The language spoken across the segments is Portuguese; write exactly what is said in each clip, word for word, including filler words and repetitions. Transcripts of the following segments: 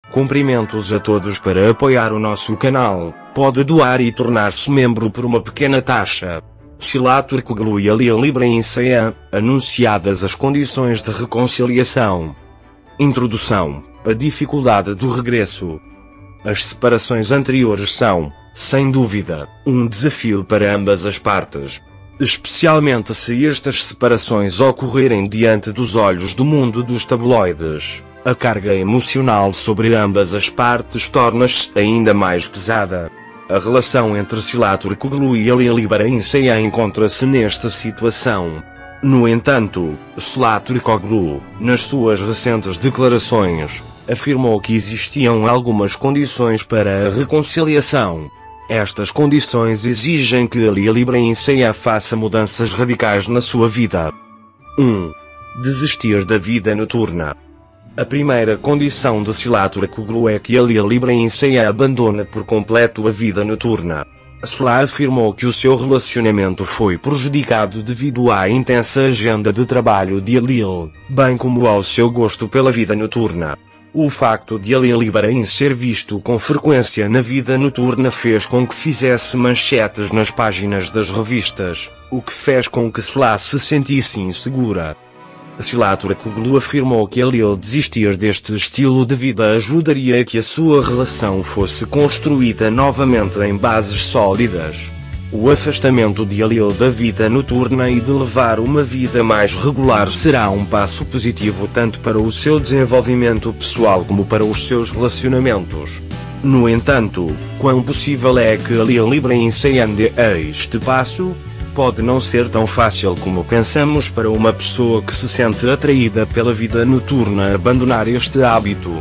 Cumprimentos a todos. Para apoiar o nosso canal, pode doar e tornar-se membro por uma pequena taxa. Szilat Erkoglu e Halil Ibrahim Saian, anunciadas as condições de reconciliação. Introdução. A dificuldade do regresso. As separações anteriores são, sem dúvida, um desafio para ambas as partes. Especialmente se estas separações ocorrerem diante dos olhos do mundo dos tabloides. A carga emocional sobre ambas as partes torna-se ainda mais pesada. A relação entre Szilat Erkoglu e Halil Ibrahim Saian encontra-se nesta situação. No entanto, Szilat Erkoglu, nas suas recentes declarações, afirmou que existiam algumas condições para a reconciliação. Estas condições exigem que Halil Ibrahim Saian faça mudanças radicais na sua vida. um. Desistir da vida noturna. A primeira condição de Szilat Erkoglu é que Halil Ibrahim Saian abandone por completo a vida noturna. Szilat afirmou que o seu relacionamento foi prejudicado devido à intensa agenda de trabalho de Halil, bem como ao seu gosto pela vida noturna. O facto de Halil Ibrahim ser visto com frequência na vida noturna fez com que fizesse manchetes nas páginas das revistas, o que fez com que Szilat se sentisse insegura. Szilat Erkoglu afirmou que Halil desistir deste estilo de vida ajudaria a que a sua relação fosse construída novamente em bases sólidas. O afastamento de Halil da vida noturna e de levar uma vida mais regular será um passo positivo tanto para o seu desenvolvimento pessoal como para os seus relacionamentos. No entanto, quão possível é que Halil Ibrahim Saian dê este passo? Pode não ser tão fácil como pensamos para uma pessoa que se sente atraída pela vida noturna abandonar este hábito.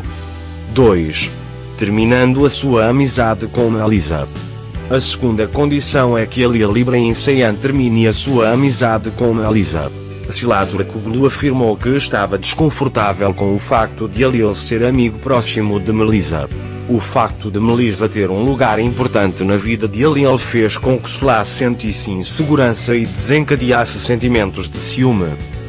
dois. Terminando a sua amizade com Melissa. A segunda condição é que Halil Ibrahim Saian termine a sua amizade com Melissa. Szilat Erkoglu afirmou que estava desconfortável com o facto de Halil ser amigo próximo de Melissa. O facto de Melissa ter um lugar importante na vida de Halil fez com que Szilat sentisse insegurança e desencadeasse sentimentos de ciúme.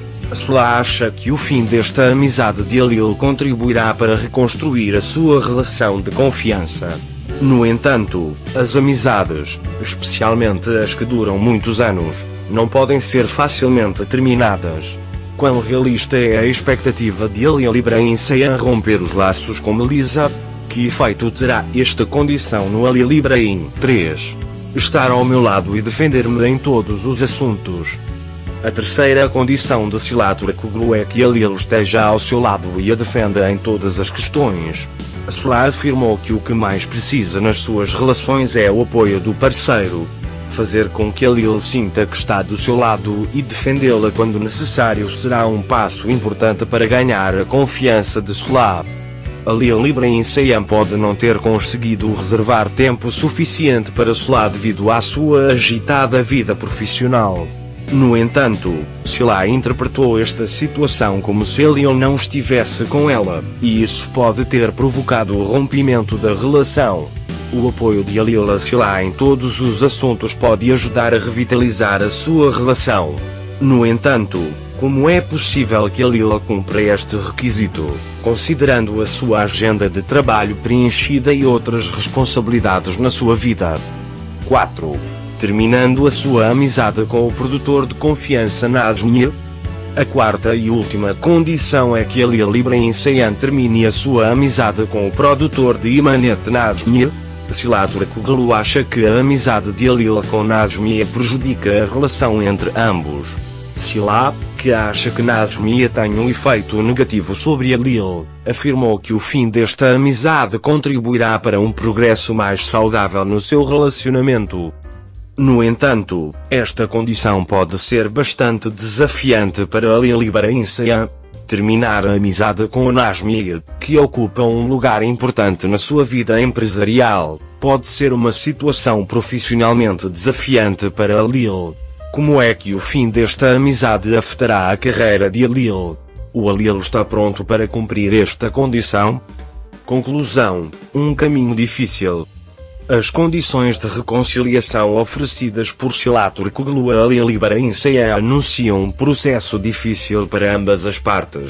Szilat acha que o fim desta amizade de Halil contribuirá para reconstruir a sua relação de confiança. No entanto, as amizades, especialmente as que duram muitos anos, não podem ser facilmente terminadas. Quão realista é a expectativa de Halil Ibrahim Saian romper os laços com Melissa? Que efeito terá esta condição no Halil Ibrahim? três. Estar ao meu lado e defender-me em todos os assuntos. A terceira condição de Szilat Erkoglu é que Halil esteja ao seu lado e a defenda em todas as questões. Szilat afirmou que o que mais precisa nas suas relações é o apoio do parceiro. Fazer com que Halil sinta que está do seu lado e defendê-la quando necessário será um passo importante para ganhar a confiança de Szilat. Halil Ibrahim Saian pode não ter conseguido reservar tempo suficiente para Szilat devido à sua agitada vida profissional. No entanto, Szilat interpretou esta situação como se Halil não estivesse com ela, e isso pode ter provocado o rompimento da relação. O apoio de Halil a Szilat em todos os assuntos pode ajudar a revitalizar a sua relação. No entanto, como é possível que Halil cumpra este requisito, considerando a sua agenda de trabalho preenchida e outras responsabilidades na sua vida? quatro. Terminando a sua amizade com o produtor de confiança Nazmir. A quarta e última condição é que Halil Ibrahim Saian termine a sua amizade com o produtor de Imanet Nazmir. Szilat Erkoglu acha que a amizade de Halil com Nazmir prejudica a relação entre ambos. Szilat, que acha que Nazmir tem um efeito negativo sobre Halil, afirmou que o fim desta amizade contribuirá para um progresso mais saudável no seu relacionamento. No entanto, esta condição pode ser bastante desafiante para Halil Ibrahim Saian. Terminar a amizade com Nazmir, que ocupa um lugar importante na sua vida empresarial, pode ser uma situação profissionalmente desafiante para Halil. Como é que o fim desta amizade afetará a carreira de Halil? O Halil está pronto para cumprir esta condição? Conclusão: um caminho difícil. As condições de reconciliação oferecidas por Szilat Erkoglu a Halil Ibrahim Saian anunciam um processo difícil para ambas as partes.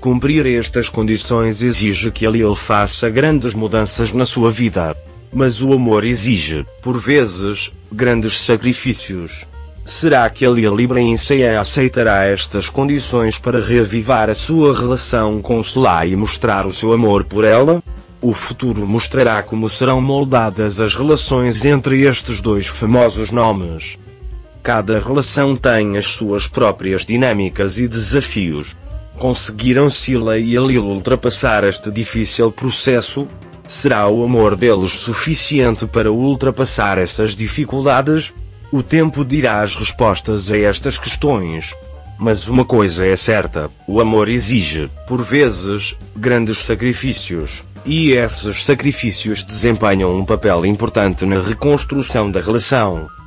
Cumprir estas condições exige que a Lil faça grandes mudanças na sua vida. Mas o amor exige, por vezes, grandes sacrifícios. Será que a Lil Ibrahim aceitará estas condições para reavivar a sua relação com Sly e mostrar o seu amor por ela? O futuro mostrará como serão moldadas as relações entre estes dois famosos nomes. Cada relação tem as suas próprias dinâmicas e desafios. Conseguiram Sly e a Lil ultrapassar este difícil processo? Será o amor deles suficiente para ultrapassar essas dificuldades? O tempo dirá as respostas a estas questões. Mas uma coisa é certa, o amor exige, por vezes, grandes sacrifícios, e esses sacrifícios desempenham um papel importante na reconstrução da relação.